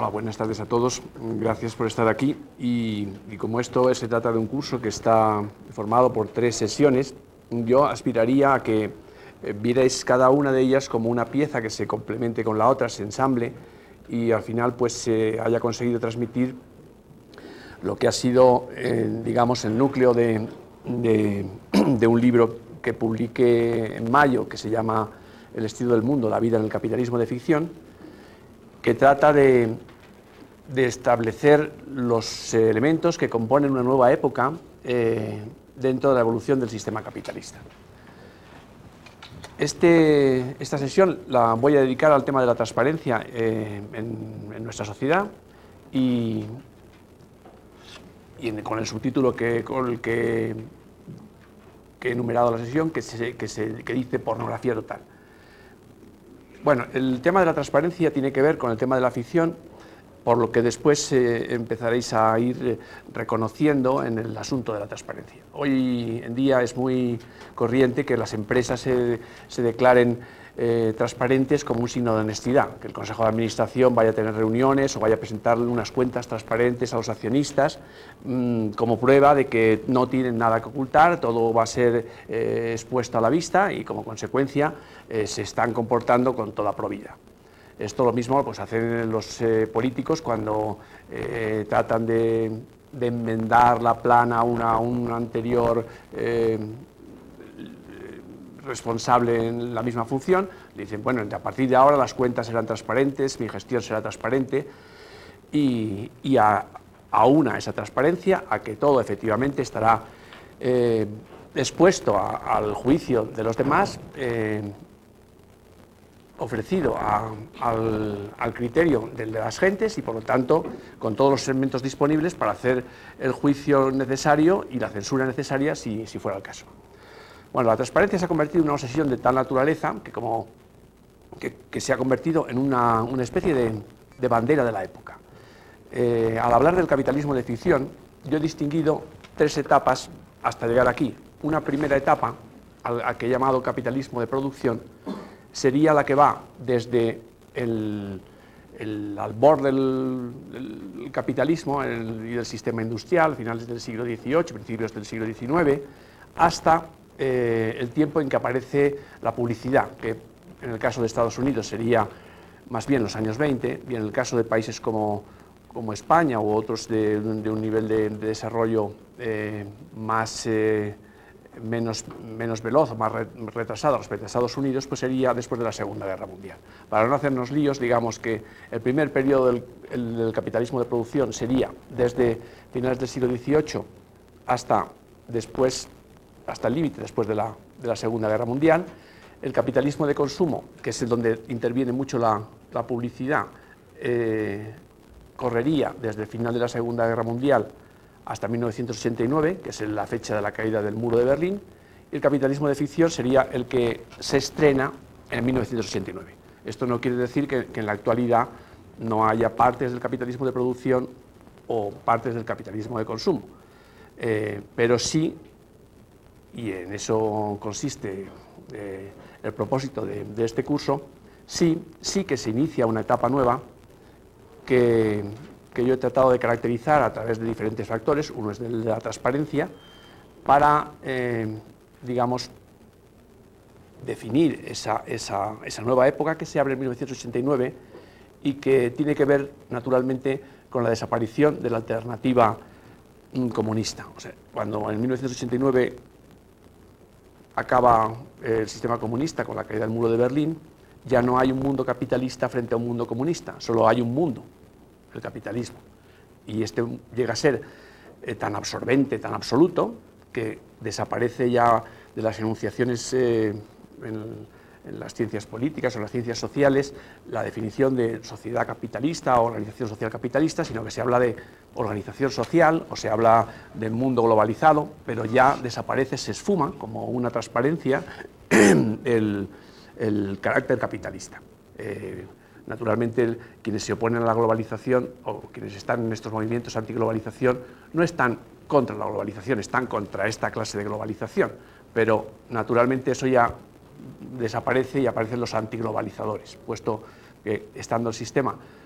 buenas tardes a todos. Gracias por estar aquí. Y como esto se trata de un curso que está formado por 3 sesiones, yo aspiraría a que vierais cada una de ellas como una pieza que se complemente con la otra, se ensamble y al final pues se haya conseguido transmitir lo que ha sido, digamos, el núcleo de un libro que publiqué en mayo, que se llama El estilo del mundo, la vida en el capitalismo de ficción, que trata de establecer los elementos que componen una nueva época dentro de la evolución del sistema capitalista. Esta sesión la voy a dedicar al tema de la transparencia en nuestra sociedad y con el subtítulo con el que he enumerado la sesión, que dice pornografía total. Bueno, el tema de la transparencia tiene que ver con el tema de la ficción, por lo que después empezaréis a ir reconociendo en el asunto de la transparencia. Hoy en día es muy corriente que las empresas se declaren transparentes como un signo de honestidad, que el Consejo de Administración vaya a tener reuniones o vaya a presentarle unas cuentas transparentes a los accionistas como prueba de que no tienen nada que ocultar, todo va a ser expuesto a la vista y como consecuencia se están comportando con toda probidad. Esto lo mismo pues hacen los políticos cuando tratan de enmendar la plana a un anterior responsable en la misma función. Dicen, bueno, a partir de ahora las cuentas serán transparentes, mi gestión será transparente y aúna esa transparencia a que todo efectivamente estará expuesto al juicio de los demás, ofrecido al criterio de las gentes y por lo tanto con todos los elementos disponibles para hacer el juicio necesario y la censura necesaria si fuera el caso. Bueno, la transparencia se ha convertido en una obsesión de tal naturaleza que se ha convertido en una especie de bandera de la época. Al hablar del capitalismo de ficción, yo he distinguido 3 etapas hasta llegar aquí. Una primera etapa, a que he llamado capitalismo de producción, sería la que va desde el albor del capitalismo y del sistema industrial, finales del siglo XVIII, principios del siglo XIX, hasta el tiempo en que aparece la publicidad, que en el caso de Estados Unidos sería más bien los años 20, y en el caso de países como España u otros de un nivel de desarrollo menos veloz, más retrasado respecto a Estados Unidos, pues sería después de la Segunda Guerra Mundial. Para no hacernos líos, digamos que el primer periodo del capitalismo de producción sería desde finales del siglo XVIII hasta el límite después de la Segunda Guerra Mundial. El capitalismo de consumo, que es donde interviene mucho la publicidad, correría desde el final de la Segunda Guerra Mundial hasta 1989, que es la fecha de la caída del muro de Berlín, y el capitalismo de ficción sería el que se estrena en 1989. Esto no quiere decir que en la actualidad no haya partes del capitalismo de producción o partes del capitalismo de consumo, pero sí, y en eso consiste el propósito de este curso, sí que se inicia una etapa nueva que yo he tratado de caracterizar a través de diferentes factores. Uno es el de la transparencia, para, digamos, definir esa nueva época que se abre en 1989 y que tiene que ver, naturalmente, con la desaparición de la alternativa comunista. O sea, cuando en 1989 acaba el sistema comunista con la caída del muro de Berlín, ya no hay un mundo capitalista frente a un mundo comunista, solo hay un mundo, el capitalismo. Y este llega a ser tan absorbente, tan absoluto, que desaparece ya de las enunciaciones en las ciencias políticas o las ciencias sociales la definición de sociedad capitalista o organización social capitalista, sino que se habla de organización social o se habla de mundo globalizado, pero ya desaparece, se esfuma como una transparencia el carácter capitalista. Naturalmente, quienes se oponen a la globalización o quienes están en estos movimientos antiglobalización no están contra la globalización, están contra esta clase de globalización, pero naturalmente eso ya desaparece y aparecen los antiglobalizadores, puesto que estando el sistema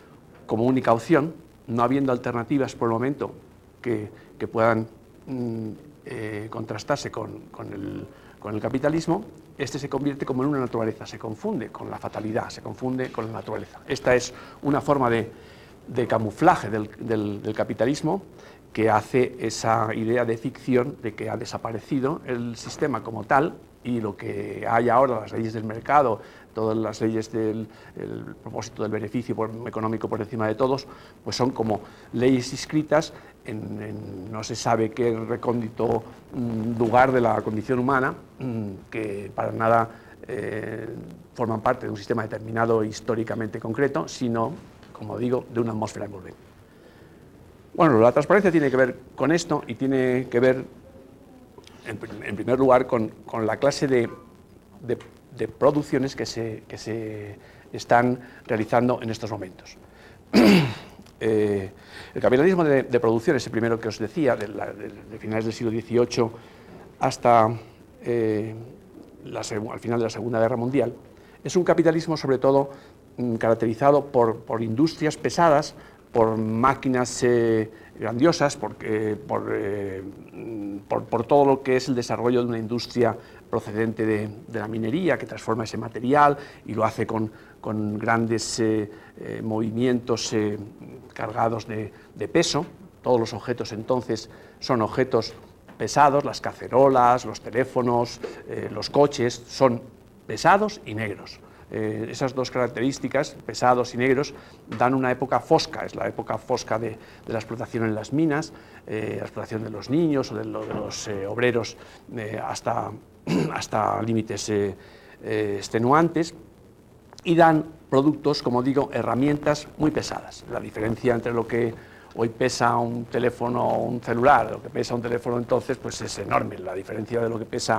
como única opción, no habiendo alternativas por el momento que puedan contrastarse con el capitalismo, este se convierte como en una naturaleza, se confunde con la fatalidad, se confunde con la naturaleza. Esta es una forma de camuflaje del capitalismo que hace esa idea de ficción de que ha desaparecido el sistema como tal, y lo que hay ahora, las leyes del mercado, todas las leyes del propósito del beneficio económico por encima de todos, pues son como leyes inscritas en no se sabe qué recóndito lugar de la condición humana, que para nada forman parte de un sistema determinado históricamente concreto, sino, como digo, de una atmósfera envolvente. Bueno, la transparencia tiene que ver con esto y tiene que ver, en primer lugar, con la clase de producciones que se están realizando en estos momentos. El capitalismo de producción, ese primero que os decía, de finales del siglo XVIII hasta al final de la Segunda Guerra Mundial, es un capitalismo sobre todo caracterizado por industrias pesadas, por máquinas grandiosas, por todo lo que es el desarrollo de una industria procedente de la minería, que transforma ese material y lo hace con grandes movimientos cargados de peso. Todos los objetos entonces son objetos pesados, las cacerolas, los teléfonos, los coches, son pesados y negros. Esas dos características, pesados y negros, dan una época fosca, es la época fosca de la explotación en las minas, la explotación de los niños o de los obreros hasta límites extenuantes, y dan productos, como digo, herramientas muy pesadas. La diferencia entre lo que hoy pesa un teléfono o un celular, lo que pesa un teléfono entonces, pues es enorme. La diferencia de lo que pesa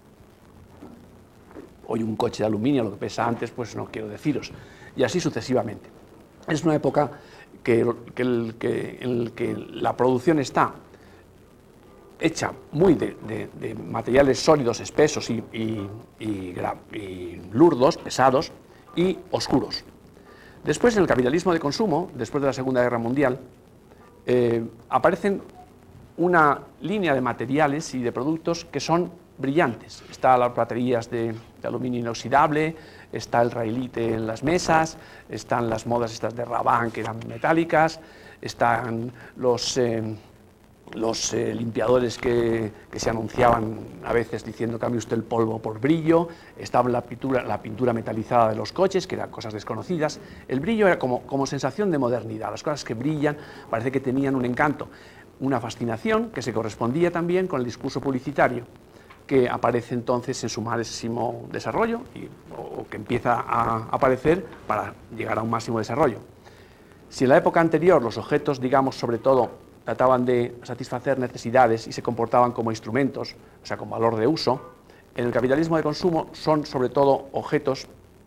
hoy un coche de aluminio, lo que pesa antes, pues no quiero deciros, y así sucesivamente. Es una época en la que la producción está hecha muy de materiales sólidos, espesos y lurdos, pesados y oscuros. Después, en el capitalismo de consumo, después de la Segunda Guerra Mundial, aparecen una línea de materiales y de productos que son brillantes. Están las baterías de aluminio inoxidable, está el railite en las mesas, están las modas estas de Rabanne que eran metálicas, están los limpiadores que se anunciaban a veces diciendo cambie usted el polvo por brillo, estaba la pintura metalizada de los coches, que eran cosas desconocidas. El brillo era como sensación de modernidad, las cosas que brillan parece que tenían un encanto, una fascinación que se correspondía también con el discurso publicitario, que aparece entonces en su máximo desarrollo o que empieza a aparecer para llegar a un máximo desarrollo. Si en la época anterior los objetos, digamos, sobre todo, trataban de satisfacer necesidades y se comportaban como instrumentos, o sea, con valor de uso, en el capitalismo de consumo son sobre todo objetos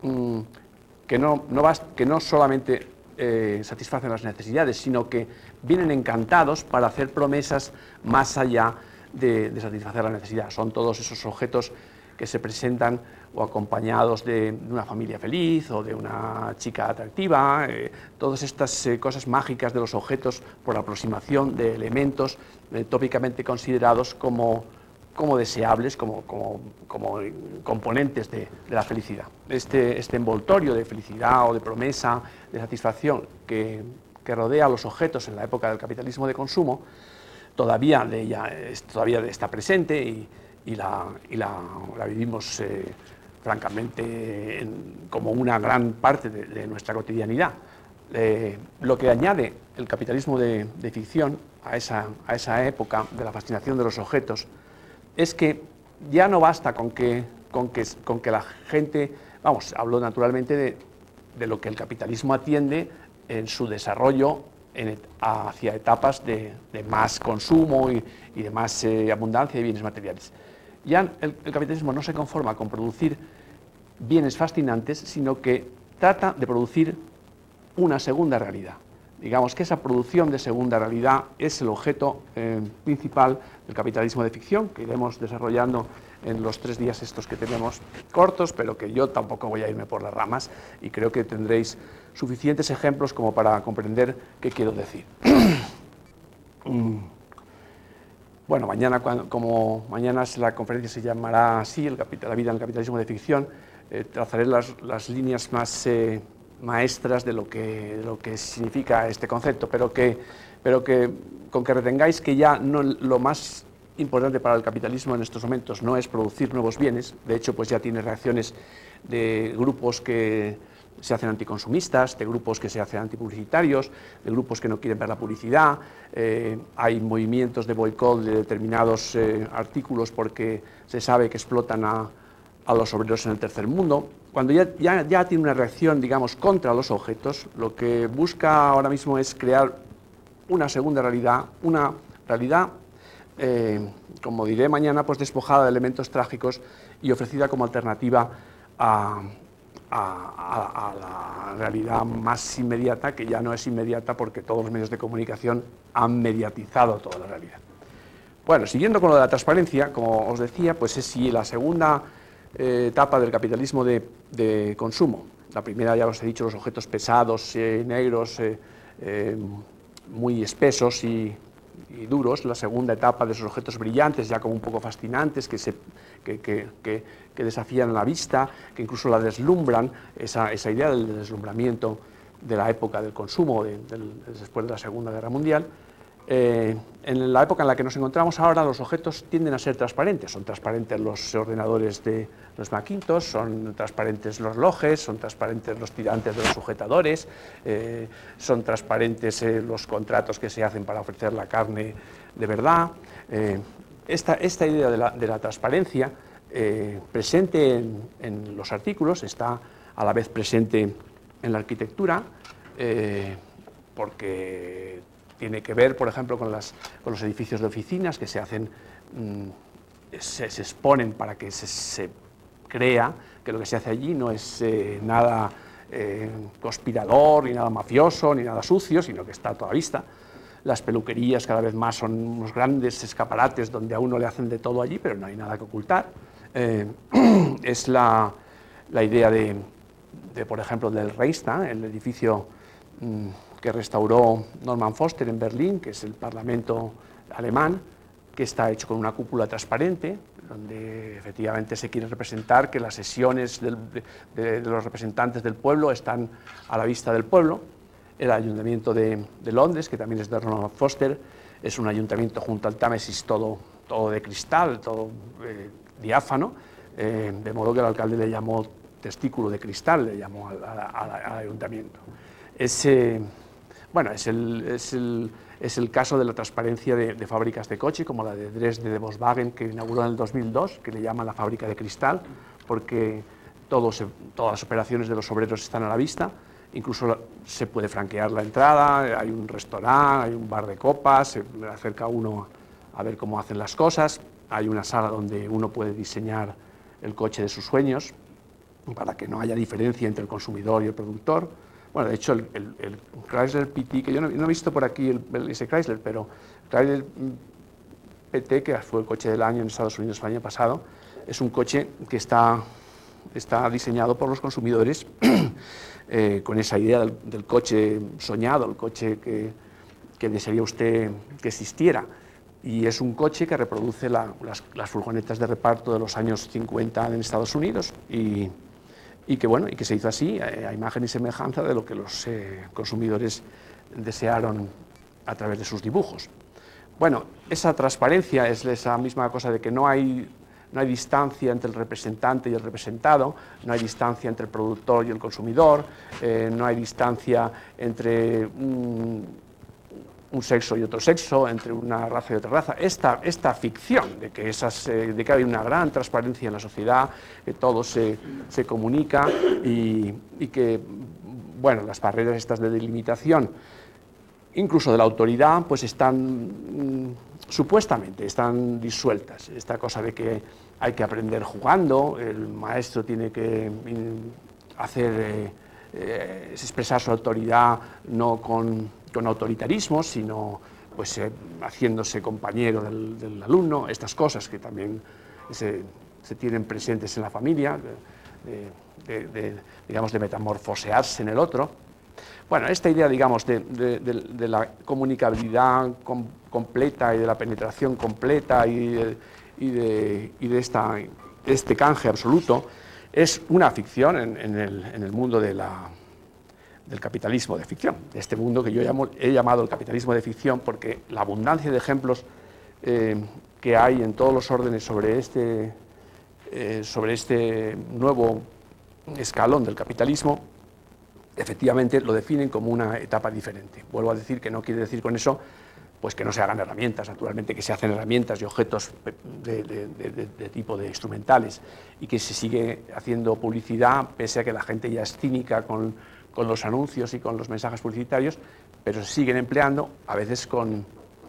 que no solamente satisfacen las necesidades, sino que vienen encantados para hacer promesas más allá de satisfacer la necesidad. Son todos esos objetos que se presentan o acompañados de una familia feliz o de una chica atractiva, todas estas cosas mágicas de los objetos por aproximación de elementos tópicamente considerados como deseables, como componentes de la felicidad. Este envoltorio de felicidad o de promesa, de satisfacción que rodea a los objetos en la época del capitalismo de consumo, todavía está presente y la vivimos francamente como una gran parte de nuestra cotidianidad. Lo que añade el capitalismo de ficción a esa época de la fascinación de los objetos es que ya no basta con que la gente, vamos, hablo naturalmente de lo que el capitalismo atiende en su desarrollo hacia etapas de más consumo y de más abundancia de bienes materiales. Ya el capitalismo no se conforma con producir bienes fascinantes, sino que trata de producir una segunda realidad. digamos que esa producción de segunda realidad es el objeto principal del capitalismo de ficción, que iremos desarrollando en los 3 días estos que tenemos cortos, pero que yo tampoco voy a irme por las ramas y creo que tendréis suficientes ejemplos como para comprender qué quiero decir. Bueno, mañana, como mañana la conferencia se llamará así, la vida en el capitalismo de ficción, trazaré las líneas más maestras de lo que significa este concepto, pero que con que retengáis que ya no, lo más importante para el capitalismo en estos momentos no es producir nuevos bienes. De hecho, pues ya tiene reacciones de grupos que se hacen anticonsumistas, de grupos que se hacen antipublicitarios, de grupos que no quieren ver la publicidad. Hay movimientos de boicot de determinados artículos porque se sabe que explotan a los obreros en el tercer mundo. Cuando ya tiene una reacción, digamos, contra los objetos, lo que busca ahora mismo es crear una segunda realidad, una realidad, como diré mañana, pues despojada de elementos trágicos y ofrecida como alternativa a la realidad más inmediata, que ya no es inmediata porque todos los medios de comunicación han mediatizado toda la realidad. Bueno, siguiendo con lo de la transparencia, como os decía, pues es si la segunda etapa del capitalismo de consumo. La primera, ya os he dicho, los objetos pesados, negros, muy espesos y duros. La segunda etapa de esos objetos brillantes, ya como un poco fascinantes, que desafían la vista, que incluso la deslumbran, esa idea del deslumbramiento de la época del consumo después de la Segunda Guerra Mundial. En la época en la que nos encontramos ahora, los objetos tienden a ser transparentes. Son transparentes los ordenadores de los Macintosh, son transparentes los relojes, son transparentes los tirantes de los sujetadores, son transparentes los contratos que se hacen para ofrecer la carne de verdad. Esta idea de la transparencia presente en los artículos está a la vez presente en la arquitectura, porque tiene que ver, por ejemplo, con los edificios de oficinas que se hacen, se exponen para que se crea que lo que se hace allí no es nada conspirador, ni nada mafioso, ni nada sucio, sino que está a toda vista. Las peluquerías cada vez más son unos grandes escaparates donde a uno le hacen de todo allí, pero no hay nada que ocultar. Es la idea por ejemplo, del Reichstag, el edificio que restauró Norman Foster en Berlín, que es el Parlamento alemán, que está hecho con una cúpula transparente, donde efectivamente se quiere representar que las sesiones de los representantes del pueblo están a la vista del pueblo. El Ayuntamiento de Londres, que también es de Norman Foster, es un ayuntamiento junto al Támesis todo de cristal, todo diáfano, de modo que el alcalde le llamó testículo de cristal, le llamó al ayuntamiento. Bueno, es el caso de la transparencia de fábricas de coche, como la de Dresde de Volkswagen, que inauguró en el 2002, que le llaman la fábrica de cristal, porque todas las operaciones de los obreros están a la vista. Incluso se puede franquear la entrada, hay un restaurante, hay un bar de copas, se le acerca uno a ver cómo hacen las cosas, hay una sala donde uno puede diseñar el coche de sus sueños, para que no haya diferencia entre el consumidor y el productor. Bueno, de hecho, el Chrysler PT, que yo no he visto por aquí ese Chrysler, pero Chrysler PT, que fue el coche del año en Estados Unidos el año pasado, es un coche que está diseñado por los consumidores con esa idea del coche soñado, el coche que desearía usted que existiera. Y es un coche que reproduce las furgonetas de reparto de los años 50 en Estados Unidos y que se hizo así, a imagen y semejanza de lo que los consumidores desearon a través de sus dibujos. Bueno, esa transparencia es esa misma cosa de que no hay distancia entre el representante y el representado, no hay distancia entre el productor y el consumidor, no hay distancia entre un sexo y otro sexo, entre una raza y otra raza. Esta ficción de que hay una gran transparencia en la sociedad, que todo se comunica y que, bueno, las barreras estas de delimitación, incluso de la autoridad, pues supuestamente están disueltas. Esta cosa de que hay que aprender jugando, el maestro tiene que expresar su autoridad no con con autoritarismo, sino pues, haciéndose compañero del alumno, estas cosas que también se tienen presentes en la familia, digamos, de metamorfosearse en el otro. Bueno, esta idea, digamos, de la comunicabilidad completa y de la penetración completa y de este canje absoluto es una ficción en el mundo del capitalismo de ficción, de este mundo que yo he llamado el capitalismo de ficción, porque la abundancia de ejemplos que hay en todos los órdenes sobre este nuevo escalón del capitalismo, efectivamente lo definen como una etapa diferente. Vuelvo a decir que no quiere decir con eso pues que no se hagan herramientas, naturalmente que se hacen herramientas y objetos de tipo de instrumentales y que se sigue haciendo publicidad pese a que la gente ya es cínica con los anuncios y con los mensajes publicitarios, pero se siguen empleando a veces con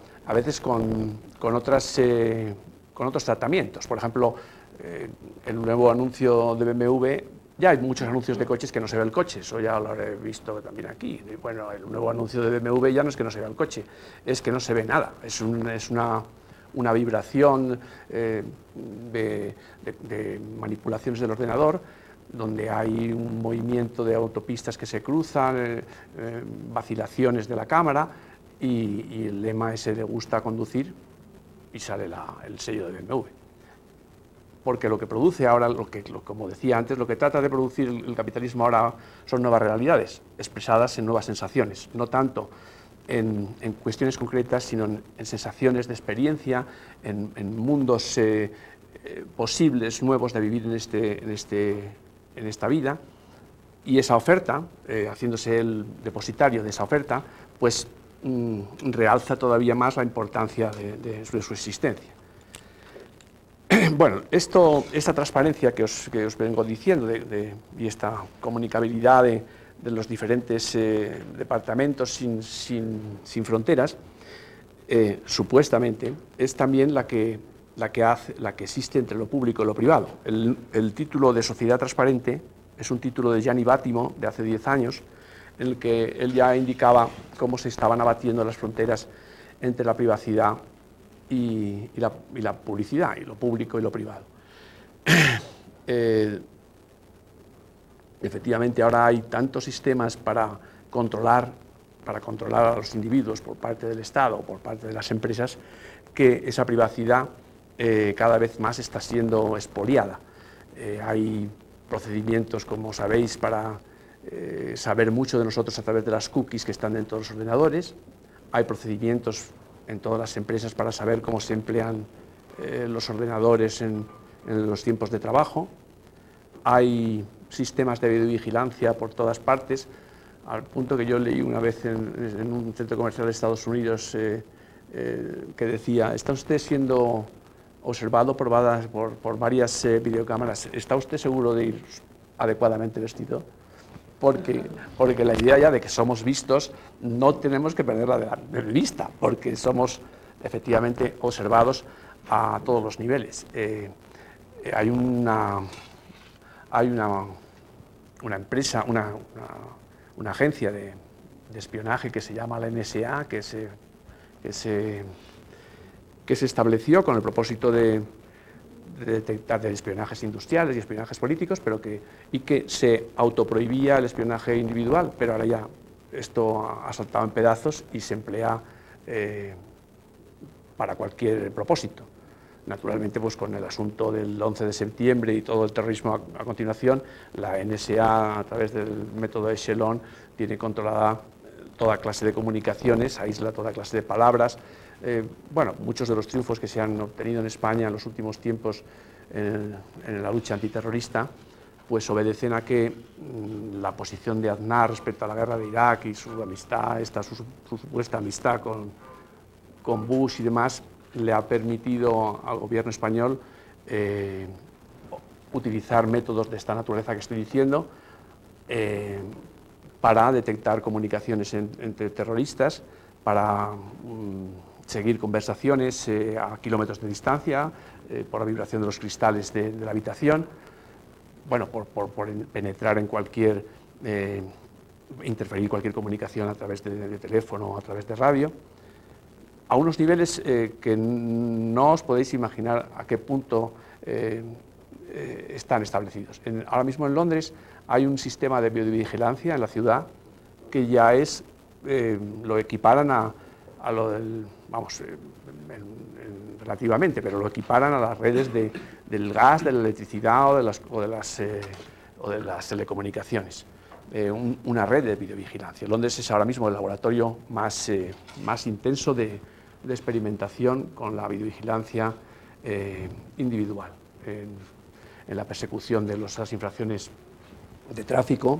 otros tratamientos. Por ejemplo, en un nuevo anuncio de BMW ya hay muchos anuncios de coches que no se ve el coche, eso ya lo habré visto también aquí. Bueno, el nuevo anuncio de BMW ya no es que no se vea el coche, es que no se ve nada, es una vibración de manipulaciones del ordenador, donde hay un movimiento de autopistas que se cruzan, vacilaciones de la cámara, y el lema ese de gusta conducir, y sale el sello de BMW. Porque lo que produce ahora, como decía antes, lo que trata de producir el capitalismo ahora son nuevas realidades, expresadas en nuevas sensaciones, no tanto en cuestiones concretas, sino en sensaciones de experiencia, en mundos posibles, nuevos de vivir en esta vida, y esa oferta, haciéndose el depositario de esa oferta, pues realza todavía más la importancia de su existencia. Bueno, esta transparencia que os vengo diciendo y esta comunicabilidad de los diferentes departamentos sin fronteras, supuestamente, es también la que existe entre lo público y lo privado. El título de Sociedad Transparente es un título de Gianni Vattimo de hace 10 años, en el que él ya indicaba cómo se estaban abatiendo las fronteras entre la privacidad y la publicidad, y lo público y lo privado. Efectivamente, ahora hay tantos sistemas para controlar a los individuos por parte del Estado o por parte de las empresas, que esa privacidad cada vez más está siendo expoliada. Hay procedimientos, como sabéis, para saber mucho de nosotros a través de las cookies que están dentro de los ordenadores. Hay procedimientos en todas las empresas para saber cómo se emplean los ordenadores en los tiempos de trabajo. Hay sistemas de videovigilancia por todas partes, al punto que yo leí una vez en un centro comercial de Estados Unidos que decía: ¿está usted siendo observado por varias videocámaras? ¿Está usted seguro de ir adecuadamente vestido? Porque la idea ya de que somos vistos no tenemos que perderla de vista, porque somos efectivamente observados a todos los niveles. Hay una empresa, una agencia de espionaje que se llama la NSA, que se estableció con el propósito de detectar espionajes industriales y espionajes políticos, y que se autoprohibía el espionaje individual, pero ahora ya esto ha saltado en pedazos y se emplea para cualquier propósito. Naturalmente, pues con el asunto del 11 de septiembre y todo el terrorismo a continuación, la NSA, a través del método Echelon, tiene controlada toda clase de comunicaciones, aísla toda clase de palabras. Bueno, muchos de los triunfos que se han obtenido en España en los últimos tiempos en la lucha antiterrorista, pues obedecen a que la posición de Aznar respecto a la guerra de Irak y su amistad, su supuesta amistad con Bush y demás, le ha permitido al gobierno español utilizar métodos de esta naturaleza que estoy diciendo para detectar comunicaciones entre terroristas, para seguir conversaciones a kilómetros de distancia, por la vibración de los cristales de la habitación, bueno, por penetrar en cualquier interferir cualquier comunicación a través de teléfono o a través de radio, a unos niveles que no os podéis imaginar a qué punto están establecidos. Ahora mismo en Londres hay un sistema de videovigilancia en la ciudad que ya es, lo equiparan a lo del, vamos, relativamente, pero lo equiparan a las redes del gas, de la electricidad o de las telecomunicaciones. Una red de videovigilancia. Londres es ahora mismo el laboratorio más intenso de experimentación con la videovigilancia individual, en la persecución de las infracciones de tráfico,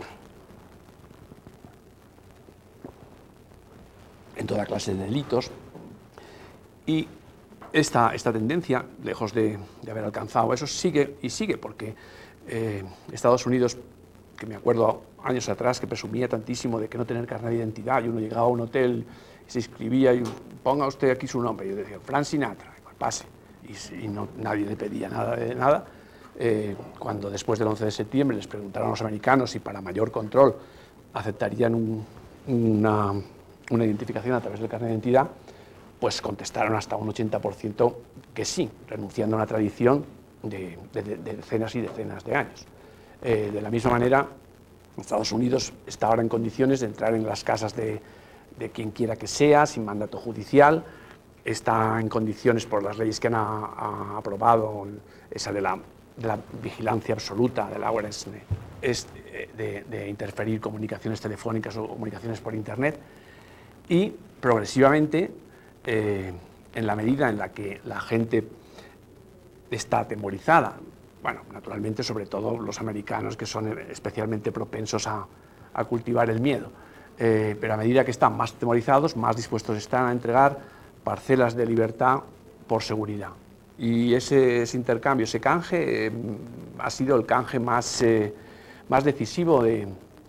en toda clase de delitos. Y esta tendencia, lejos de haber alcanzado eso, sigue y sigue, porque Estados Unidos, que me acuerdo años atrás que presumía tantísimo de que no tener carnet de identidad, y uno llegaba a un hotel y se inscribía y ponga usted aquí su nombre, y yo decía Frank Sinatra, pues pase, y nadie le pedía nada de nada. Cuando después del 11 de septiembre les preguntaron a los americanos si para mayor control aceptarían una identificación a través del carnet de identidad, pues contestaron hasta un 80% que sí, renunciando a una tradición de decenas y decenas de años. De la misma manera, Estados Unidos está ahora en condiciones de entrar en las casas de quien quiera que sea, sin mandato judicial, está en condiciones por las leyes que han aprobado, esa de la vigilancia absoluta, de la awareness, de interferir comunicaciones telefónicas o comunicaciones por Internet, y progresivamente, en la medida en la que la gente está atemorizada, bueno, naturalmente sobre todo los americanos, que son especialmente propensos a cultivar el miedo, pero a medida que están más atemorizados, más dispuestos están a entregar parcelas de libertad por seguridad. Y ese intercambio, ese canje, ha sido el canje más decisivo de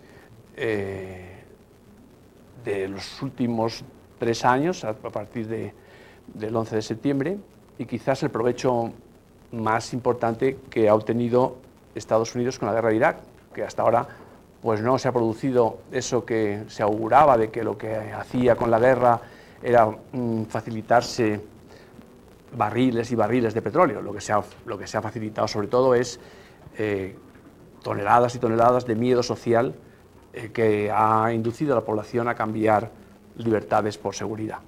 los últimos 3 años, a partir del 11 de septiembre, y quizás el provecho más importante que ha obtenido Estados Unidos con la guerra de Irak, que hasta ahora pues no se ha producido eso que se auguraba, de que lo que hacía con la guerra era facilitarse barriles y barriles de petróleo. Lo que se ha facilitado sobre todo es toneladas y toneladas de miedo social que ha inducido a la población a cambiar libertades por seguridad.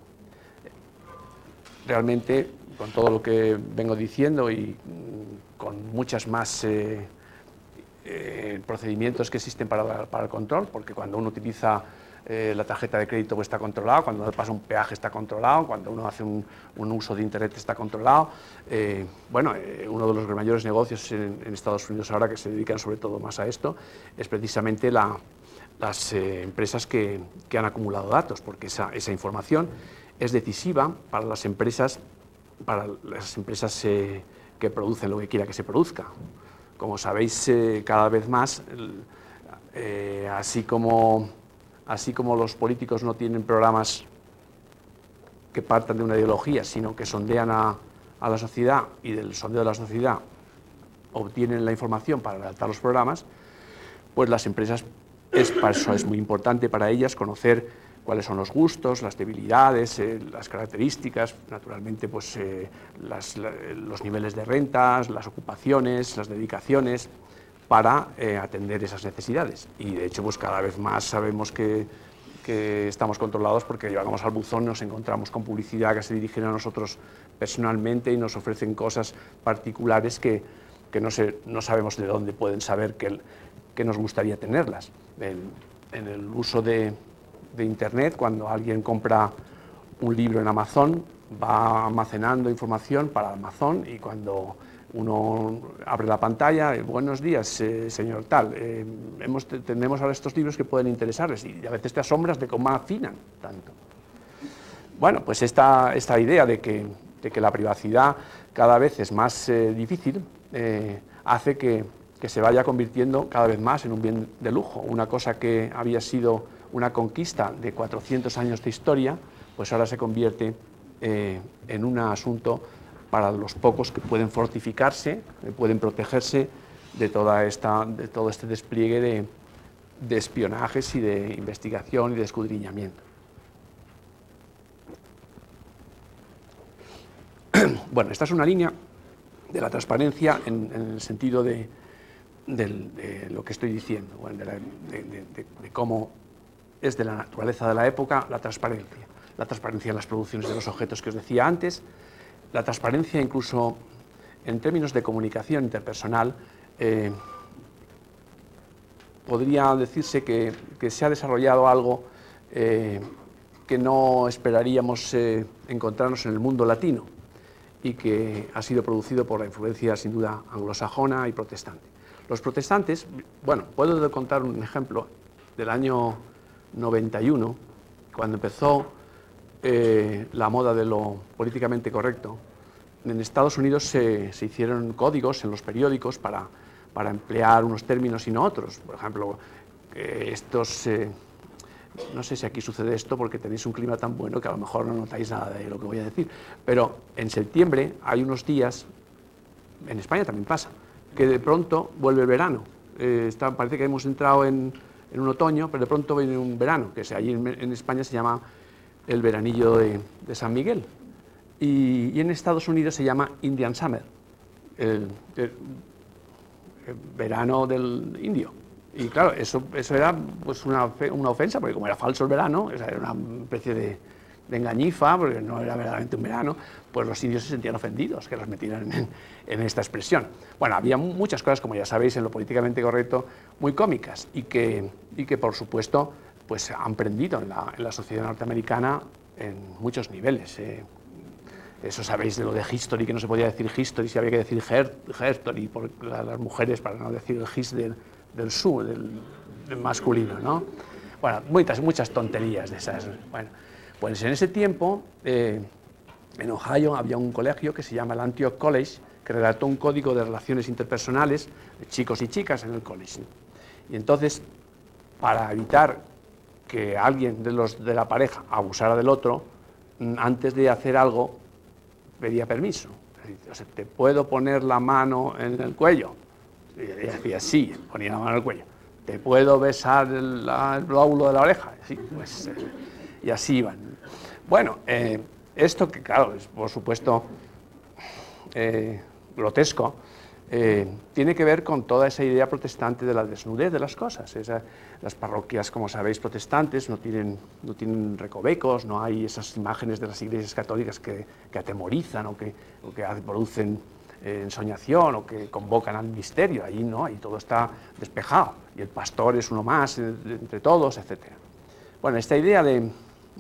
Realmente, con todo lo que vengo diciendo y con muchas más procedimientos que existen para el control, porque cuando uno utiliza la tarjeta de crédito pues está controlado, cuando uno pasa un peaje está controlado, cuando uno hace un uso de Internet está controlado. Bueno, uno de los mayores negocios en Estados Unidos ahora, que se dedican sobre todo más a esto, es precisamente las empresas que han acumulado datos, porque esa información es decisiva para las empresas que producen lo que quiera que se produzca. Como sabéis, cada vez más, así como los políticos no tienen programas que partan de una ideología, sino que sondean a la sociedad, y del sondeo de la sociedad obtienen la información para redactar los programas, pues las empresas, para eso es muy importante para ellas conocer cuáles son los gustos, las debilidades, las características, naturalmente pues, los niveles de rentas, las ocupaciones, las dedicaciones, para atender esas necesidades. Y de hecho pues cada vez más sabemos que estamos controlados, porque llegamos al buzón, nos encontramos con publicidad que se dirigen a nosotros personalmente y nos ofrecen cosas particulares que no sabemos de dónde pueden saber que nos gustaría tenerlas. En el uso de Internet, cuando alguien compra un libro en Amazon, va almacenando información para Amazon, y cuando uno abre la pantalla, buenos días, señor tal, tenemos ahora estos libros que pueden interesarles, y a veces te asombras de cómo afinan tanto. Bueno, pues esta idea de que la privacidad cada vez es más difícil, hace que se vaya convirtiendo cada vez más en un bien de lujo. Una cosa que había sido una conquista de 400 años de historia, pues ahora se convierte en un asunto para los pocos que pueden fortificarse, pueden protegerse de todo este despliegue de espionajes y de investigación y de escudriñamiento. Bueno, esta es una línea de la transparencia en el sentido de lo que estoy diciendo, bueno, de cómo es de la naturaleza de la época la transparencia en las producciones de los objetos que os decía antes, la transparencia incluso en términos de comunicación interpersonal. Podría decirse que se ha desarrollado algo que no esperaríamos encontrarnos en el mundo latino y que ha sido producido por la influencia sin duda anglosajona y protestante. Los protestantes, bueno, puedo contar un ejemplo del año 91, cuando empezó la moda de lo políticamente correcto. En Estados Unidos se hicieron códigos en los periódicos para emplear unos términos y no otros. Por ejemplo, no sé si aquí sucede esto porque tenéis un clima tan bueno que a lo mejor no notáis nada de lo que voy a decir, pero en septiembre hay unos días, en España también pasa, que de pronto vuelve el verano. Parece que hemos entrado en un otoño, pero de pronto viene un verano, que allí en España se llama el veranillo de San Miguel, y en Estados Unidos se llama Indian Summer, el verano del indio. Y claro, eso era pues una ofensa, porque como era falso el verano, era una especie de engañifa, porque no era verdaderamente un verano, pues los indios se sentían ofendidos que los metieran en esta expresión. Bueno, había muchas cosas, como ya sabéis, en lo políticamente correcto, muy cómicas, y que por supuesto, pues han prendido en la sociedad norteamericana en muchos niveles. Eso sabéis de lo de history, que no se podía decir history, si había que decir herstory, por las mujeres, para no decir el his del su, del masculino, ¿no? Bueno, muchas tonterías de esas. Bueno, pues en ese tiempo, en Ohio había un colegio que se llama el Antioch College, que redactó un código de relaciones interpersonales de chicos y chicas en el college. Y entonces, para evitar que alguien de la pareja abusara del otro, antes de hacer algo, pedía permiso. O sea, ¿te puedo poner la mano en el cuello? Y ella decía, sí, ponía la mano en el cuello. ¿Te puedo besar el lóbulo de la oreja? Sí, pues, y así iban. Bueno, esto que claro, es por supuesto grotesco, tiene que ver con toda esa idea protestante de la desnudez de las cosas. Las parroquias, como sabéis, protestantes no tienen recovecos, no hay esas imágenes de las iglesias católicas que atemorizan o que producen ensoñación o que convocan al misterio. Allí no, ahí todo está despejado y el pastor es uno más entre todos, etc. Bueno, esta idea de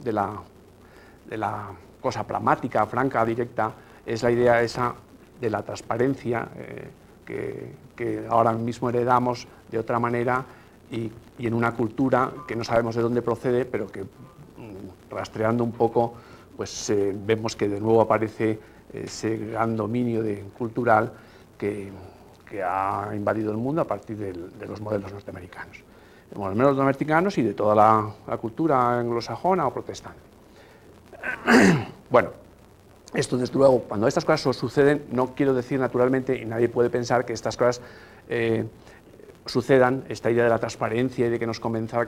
la cosa pragmática, franca, directa, es la idea esa de la transparencia que ahora mismo heredamos de otra manera y en una cultura que no sabemos de dónde procede, pero que rastreando un poco, pues vemos que de nuevo aparece ese gran dominio cultural que ha invadido el mundo a partir de los modelos norteamericanos. De los modelos norteamericanos y de toda la cultura anglosajona o protestante. Bueno, esto desde luego, cuando estas cosas suceden, no quiero decir naturalmente, y nadie puede pensar que estas cosas sucedan, esta idea de la transparencia y de que nos convenza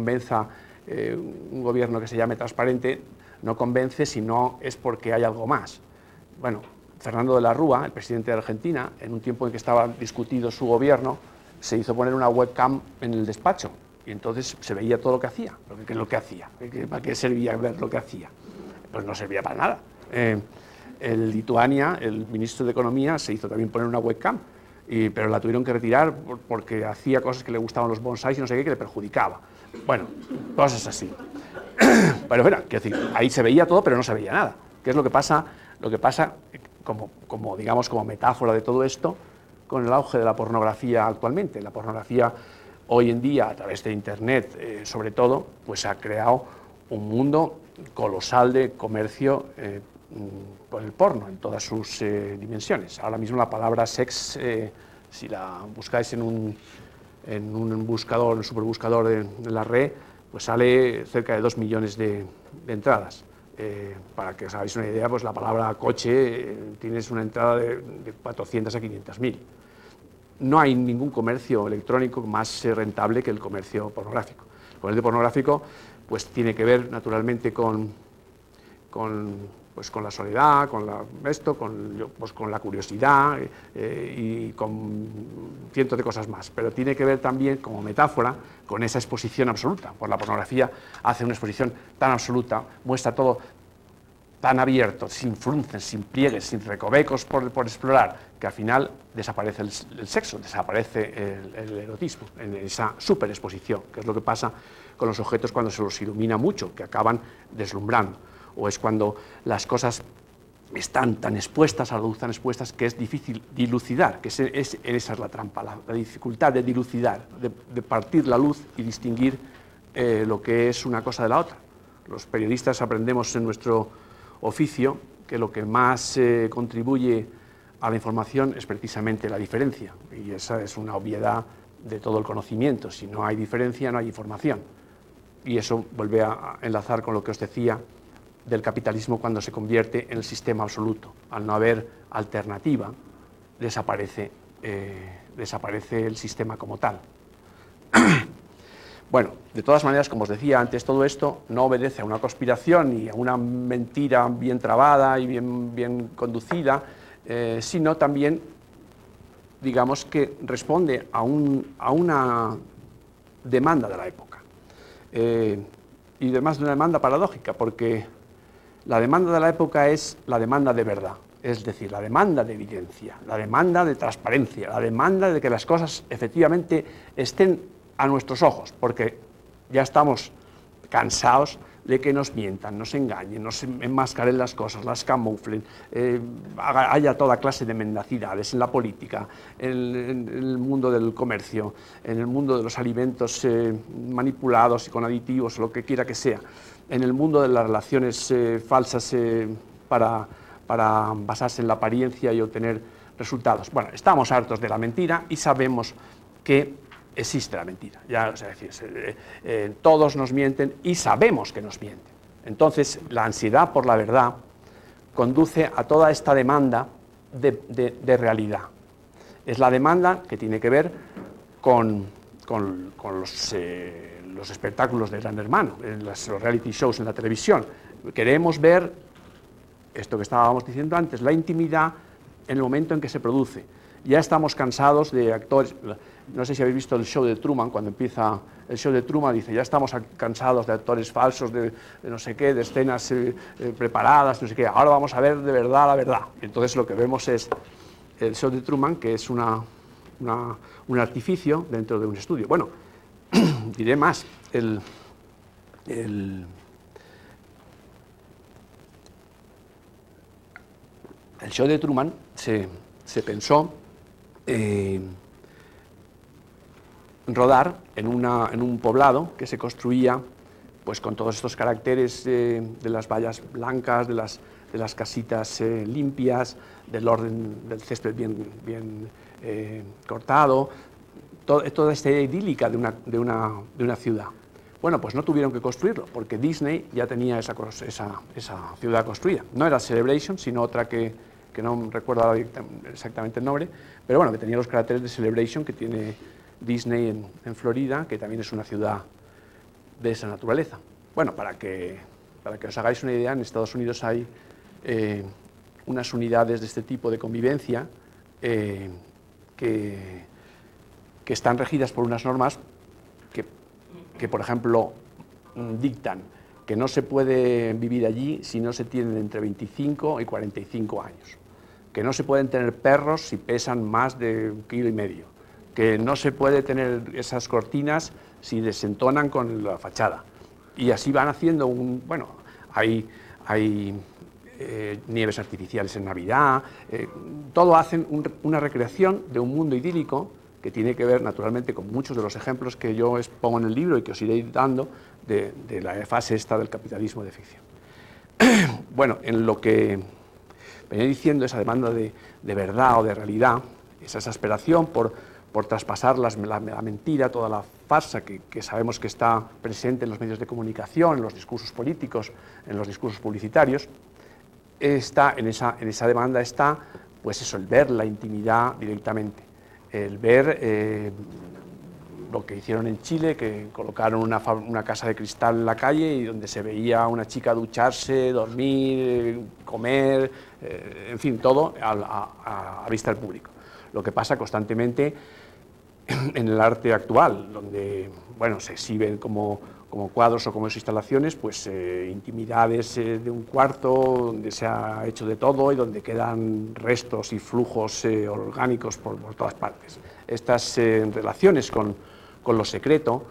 un gobierno que se llame transparente, no convence si no es porque hay algo más. Bueno, Fernando de la Rúa, el presidente de Argentina, en un tiempo en que estaba discutido su gobierno, se hizo poner una webcam en el despacho y entonces se veía todo lo que hacía. ¿Para qué servía ver lo que hacía? Pues no servía para nada. En Lituania, el ministro de Economía se hizo también poner una webcam, pero la tuvieron que retirar porque hacía cosas que le gustaban los bonsáis y no sé qué, que le perjudicaba. Bueno, cosas así. Pero bueno, quiero decir, ahí se veía todo, pero no se veía nada. ¿Qué es lo que pasa? Lo que pasa, digamos, como metáfora de todo esto, con el auge de la pornografía actualmente. La pornografía hoy en día, a través de Internet, sobre todo, pues ha creado un mundo colosal de comercio por el porno, en todas sus dimensiones. Ahora mismo la palabra sex, si la buscáis en un buscador, un superbuscador de la red, pues sale cerca de 2 millones de entradas. Para que os hagáis una idea, pues la palabra coche tienes una entrada de 400 a 500.000. no hay ningún comercio electrónico más rentable que el comercio pornográfico. El comercio pornográfico pues, tiene que ver naturalmente con la soledad, con la curiosidad y con cientos de cosas más, pero tiene que ver también como metáfora con esa exposición absoluta. Pues la pornografía hace una exposición tan absoluta, muestra todo tan abierto, sin frunces, sin pliegues, sin recovecos por explorar, que al final desaparece el sexo, desaparece el erotismo en esa superexposición, que es lo que pasa con los objetos cuando se los ilumina mucho, que acaban deslumbrando, o es cuando las cosas están tan expuestas a la luz, tan expuestas, que es difícil dilucidar, que esa es la trampa, la dificultad de dilucidar, de partir la luz y distinguir lo que es una cosa de la otra. Los periodistas aprendemos en nuestro oficio que lo que más contribuye a la información es precisamente la diferencia, y esa es una obviedad de todo el conocimiento. Si no hay diferencia, no hay información, y eso vuelve a enlazar con lo que os decía del capitalismo cuando se convierte en el sistema absoluto. Al no haber alternativa, desaparece el sistema como tal. Bueno, de todas maneras, como os decía antes, todo esto no obedece a una conspiración ni a una mentira bien trabada y bien conducida, sino también, digamos, que responde a una demanda de la época. Y además de una demanda paradójica, porque la demanda de la época es la demanda de verdad, es decir, la demanda de evidencia, la demanda de transparencia, la demanda de que las cosas efectivamente estén a nuestros ojos, porque ya estamos cansados de que nos mientan, nos engañen, nos enmascaren las cosas, las camuflen, haya toda clase de mendacidades en la política, en el mundo del comercio, en el mundo de los alimentos manipulados y con aditivos, lo que quiera que sea, en el mundo de las relaciones falsas para basarse en la apariencia y obtener resultados. Bueno, estamos hartos de la mentira y sabemos que existe la mentira, ya, o sea, es decir, todos nos mienten y sabemos que nos mienten. Entonces, la ansiedad por la verdad conduce a toda esta demanda de realidad. Es la demanda que tiene que ver con los espectáculos de Gran Hermano, en los reality shows en la televisión. Queremos ver esto que estábamos diciendo antes, la intimidad en el momento en que se produce. Ya estamos cansados de actores. No sé si habéis visto el show de Truman. Cuando empieza el show de Truman dice, ya estamos cansados de actores falsos, de no sé qué, de escenas preparadas, no sé qué, ahora vamos a ver de verdad la verdad. Entonces lo que vemos es el show de Truman, que es un artificio dentro de un estudio. Bueno, diré más, el show de Truman se pensó rodar en un poblado que se construía pues con todos estos caracteres de las vallas blancas, de las casitas limpias, del orden del césped bien cortado, toda esta idea idílica de una ciudad. Bueno, pues no tuvieron que construirlo, porque Disney ya tenía esa ciudad construida. No era Celebration, sino otra que no recuerdo ahora exactamente el nombre, pero bueno, que tenía los caracteres de Celebration que tiene Disney en Florida, que también es una ciudad de esa naturaleza. Bueno, para que os hagáis una idea, en Estados Unidos hay unas unidades de este tipo de convivencia que están regidas por unas normas que, por ejemplo, dictan que no se puede vivir allí si no se tienen entre 25 y 45 años, que no se pueden tener perros si pesan más de 1,5 kilos, que no se puede tener esas cortinas si desentonan con la fachada. Y así van haciendo bueno, hay nieves artificiales en Navidad, todo hacen una recreación de un mundo idílico que tiene que ver naturalmente con muchos de los ejemplos que yo expongo en el libro y que os iré dando de la fase esta del capitalismo de ficción. Bueno, en lo que venía diciendo, esa demanda de verdad o de realidad, esa exasperación por traspasar la mentira, toda la farsa que sabemos que está presente en los medios de comunicación, en los discursos políticos, en los discursos publicitarios, en esa demanda está, pues eso, el ver la intimidad directamente. el ver lo que hicieron en Chile, que colocaron una casa de cristal en la calle y donde se veía a una chica ducharse, dormir, comer, en fin, todo a vista del público. Lo que pasa constantemente en el arte actual, donde bueno, se exhiben como cuadros o como instalaciones, pues intimidades de un cuarto donde se ha hecho de todo y donde quedan restos y flujos orgánicos por todas partes. Estas relaciones con lo secreto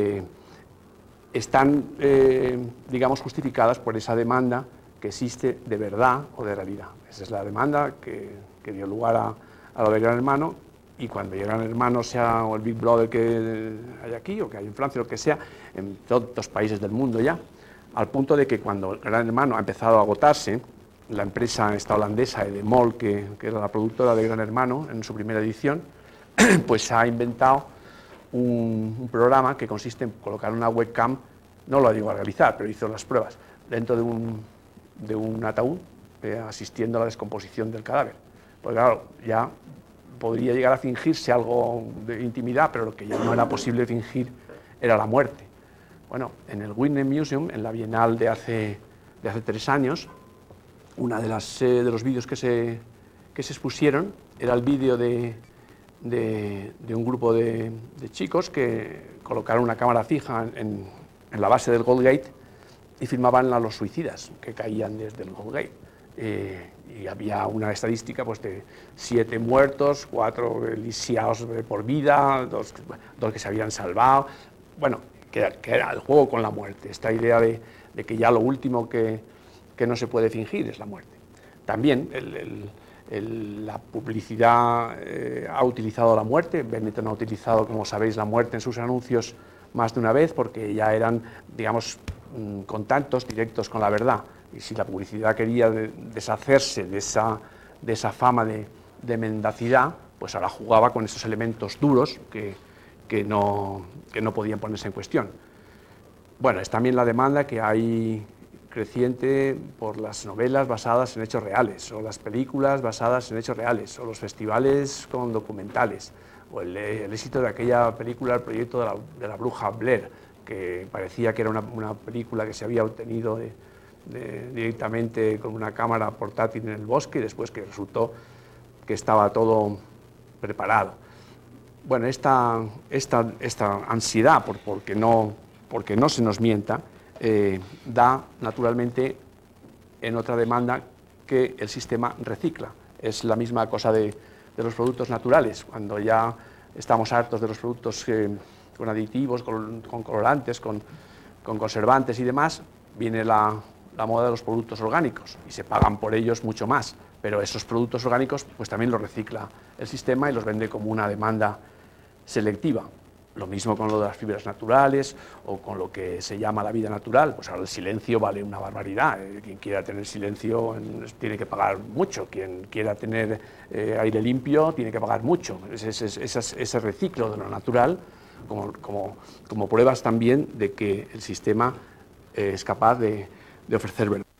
están, digamos, justificadas por esa demanda que existe de verdad o de realidad. Esa es la demanda que dio lugar a lo de Gran Hermano, y cuando llega Gran Hermano, sea o el Big Brother que hay aquí o que hay en Francia, lo que sea, en todos los países del mundo ya, al punto de que cuando Gran Hermano ha empezado a agotarse, la empresa esta holandesa, Endemol, que era la productora de Gran Hermano en su primera edición, pues ha inventado un programa que consiste en colocar una webcam, no lo digo a realizar, pero hizo las pruebas, dentro de un ataúd, asistiendo a la descomposición del cadáver. Pues claro, ya podría llegar a fingirse algo de intimidad, pero lo que ya no era posible fingir era la muerte. Bueno, en el Whitney Museum, en la Bienal de hace 3 años, uno de los vídeos que se expusieron era el vídeo de un grupo de chicos que colocaron una cámara fija en la base del Gold Gate y filmaban a los suicidas que caían desde el Gold Gate. Y había una estadística pues, de 7 muertos, 4 lisiados por vida, 2 que se habían salvado. Bueno, que era el juego con la muerte, esta idea de que ya lo último que no se puede fingir es la muerte. También la publicidad ha utilizado la muerte. Benetton ha utilizado, como sabéis, la muerte en sus anuncios más de una vez, porque ya eran, digamos, contactos directos con la verdad. Y si la publicidad quería deshacerse de esa fama de mendacidad, pues ahora jugaba con esos elementos duros que no podían ponerse en cuestión. Bueno, es también la demanda que hay creciente por las novelas basadas en hechos reales, o las películas basadas en hechos reales, o los festivales con documentales, o el éxito de aquella película, el proyecto de la bruja Blair, que parecía que era una película que se había obtenido directamente con una cámara portátil en el bosque, y después que resultó que estaba todo preparado. Bueno, esta ansiedad porque no se nos mienta, da naturalmente en otra demanda que el sistema recicla. Es la misma cosa de los productos naturales. Cuando ya estamos hartos de los productos con aditivos, con colorantes, con conservantes y demás, viene la moda de los productos orgánicos y se pagan por ellos mucho más, pero esos productos orgánicos pues también los recicla el sistema y los vende como una demanda selectiva. Lo mismo con lo de las fibras naturales o con lo que se llama la vida natural. Pues ahora el silencio vale una barbaridad. Quien quiera tener silencio tiene que pagar mucho. Quien quiera tener aire limpio tiene que pagar mucho. Ese reciclo de lo natural como pruebas también de que el sistema es capaz de ofrecer verdad.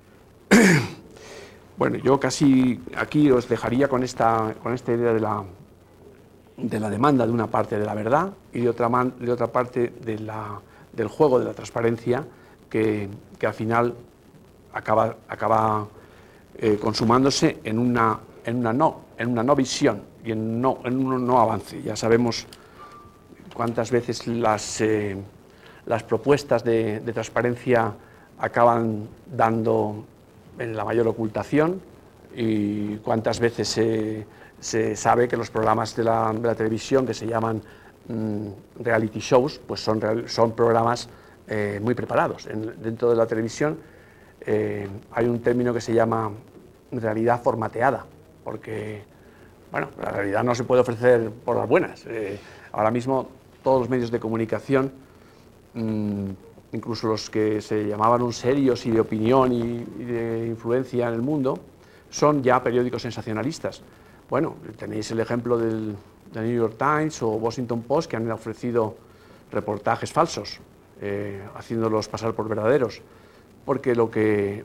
Bueno, yo casi aquí os dejaría con esta idea de la demanda de una parte de la verdad y de otra parte del juego de la transparencia que al final acaba consumándose en una no visión y en un no avance. Ya sabemos cuántas veces las propuestas de transparencia acaban dando en la mayor ocultación y cuántas veces se sabe que los programas de la televisión que se llaman reality shows, pues son programas muy preparados. Dentro de la televisión hay un término que se llama realidad formateada, porque bueno, la realidad no se puede ofrecer por las buenas. Ahora mismo todos los medios de comunicación, incluso los que se llamaban serios y de opinión y de influencia en el mundo, son ya periódicos sensacionalistas. Bueno, tenéis el ejemplo del New York Times o Washington Post, que han ofrecido reportajes falsos, haciéndolos pasar por verdaderos, porque lo que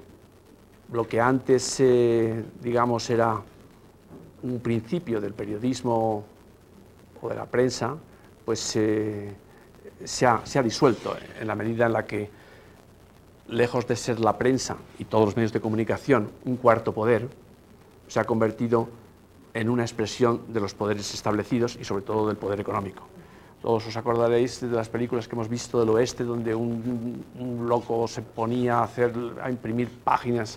digamos, era un principio del periodismo o de la prensa, pues se ha disuelto en la medida en la que, lejos de ser la prensa y todos los medios de comunicación un cuarto poder, se ha convertido en una expresión de los poderes establecidos y sobre todo del poder económico. Todos os acordaréis de las películas que hemos visto del oeste, donde un loco se ponía a imprimir páginas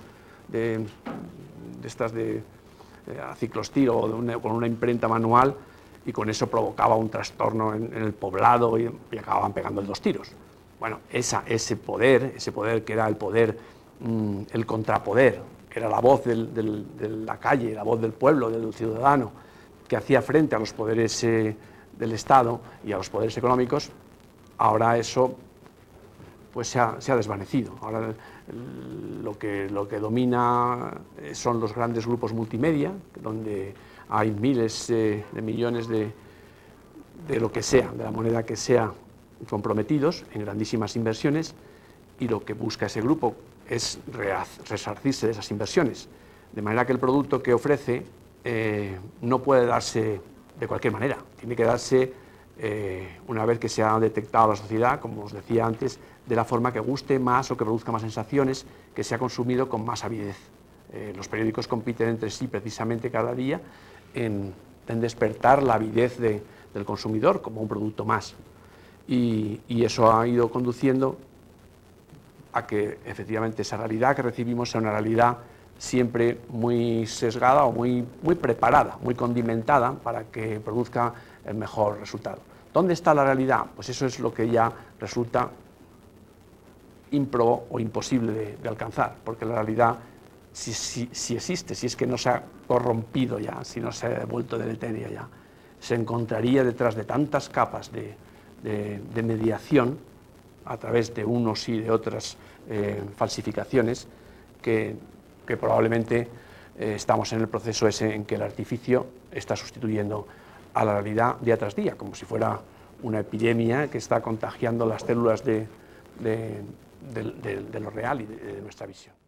a ciclostiro o con una imprenta manual, y con eso provocaba un trastorno en el poblado y acababan pegando dos tiros. Bueno, ese poder que era el poder, el contrapoder, que era la voz de la calle, la voz del pueblo, del ciudadano, que hacía frente a los poderes del Estado y a los poderes económicos, ahora eso pues se ha desvanecido. Ahora lo que domina son los grandes grupos multimedia, donde hay miles de millones de lo que sea, de la moneda que sea, comprometidos en grandísimas inversiones, y lo que busca ese grupo es resarcirse de esas inversiones, de manera que el producto que ofrece no puede darse de cualquier manera, tiene que darse una vez que se ha detectado la sociedad, como os decía antes, de la forma que guste más o que produzca más sensaciones, que sea consumido con más avidez. Los periódicos compiten entre sí precisamente cada día en despertar la avidez del consumidor como un producto más, y eso ha ido conduciendo a que efectivamente esa realidad que recibimos sea una realidad siempre muy sesgada o muy preparada, muy condimentada para que produzca el mejor resultado. ¿Dónde está la realidad? Pues eso es lo que ya resulta ímprobo o imposible de alcanzar, porque la realidad, si existe, si es que no se ha corrompido ya, si no se ha vuelto deletérea ya, se encontraría detrás de tantas capas de mediación a través de unos y de otras falsificaciones que probablemente estamos en el proceso ese en que el artificio está sustituyendo a la realidad día tras día, como si fuera una epidemia que está contagiando las células de lo real y de nuestra visión.